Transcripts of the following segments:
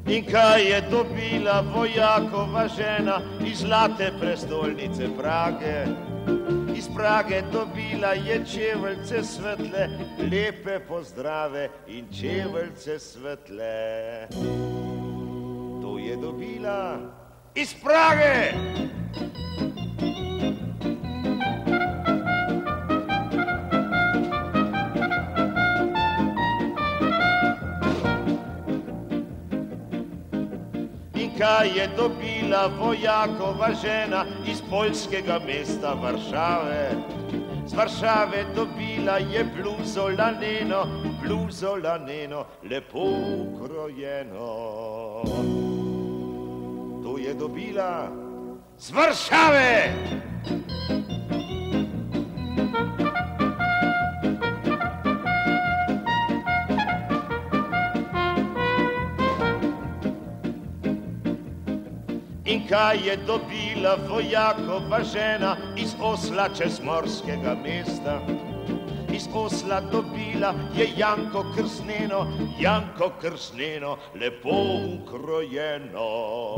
In kaj je dobila vojakova žena iz zlate prestolnice Prage? Iz Prage dobila je čeveljce svetle, lepe pozdrave in čeveljce svetle. To je dobila iz Prage! Kaj je dobila vojakova žena iz poljskega mesta Varšave? Z Varšave dobila je bluzo laneno, lepo ukrojeno. To je dobila z Varšave! In kaj je dobila vojakova žena iz Osla čez morskega mesta? Iz Osla dobila je Janko krsneno, lepo ukrojeno.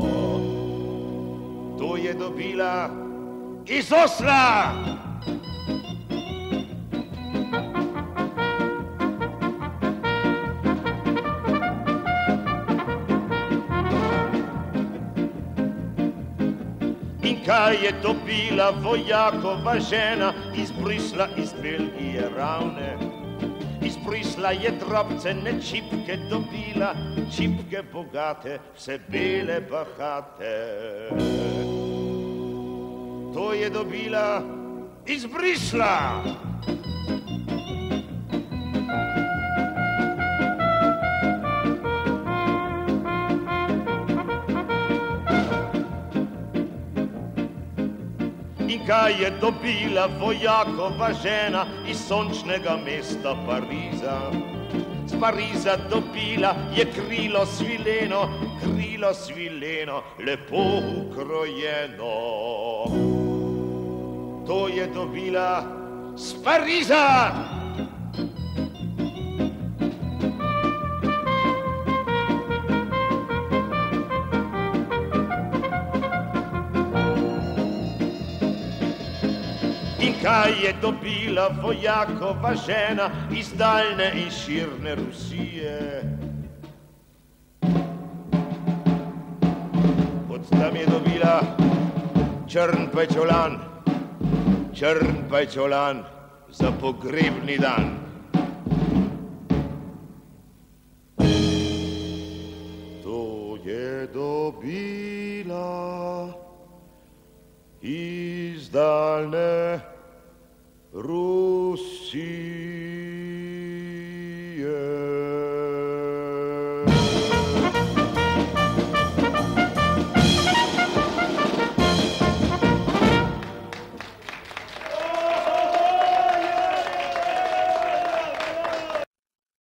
To je dobila iz Osla! Kaj je dobila vojakova žena iz Brusla, iz Belgije ravne? Iz Brusla je drobcene čipke dobila, čipke bogate, vse bele bahate. To je dobila iz Brusla! Kaj je dobila vojakova žena iz sončnega mesta Pariza? Z Pariza dobila je krilo svileno, lepo ukrojeno. To je dobila z Pariza! Kaj je dobila vojakova žena iz daljne in širne Rusije? Od tam je dobila črn pajčolan za pogrebni dan. To je dobila iz daljne Rusije.